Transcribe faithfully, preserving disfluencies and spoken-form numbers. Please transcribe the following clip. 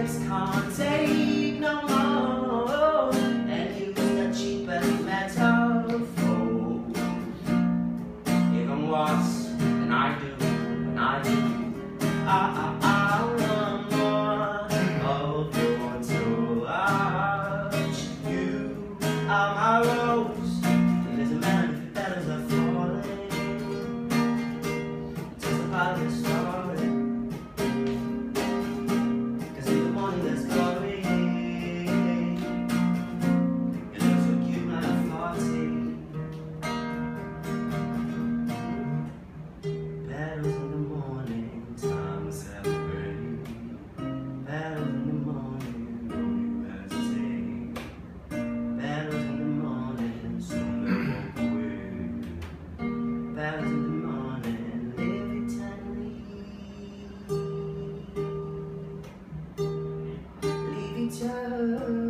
lips can't take no more, and use the cheapest metaphor. Even worse than I do, when I do, I, I, I want more of your touch. You are my rose, and there's a man who petals are falling. Just a part of the story, 'cause in the morning there's glory. You look so cute when I'm forty. Petals in the morning, time to celebrate. Petals in the morning, don't you hesitate. Petals in the morning, soon they'll walk away. Petals in the morning, live eternally. Live eternally.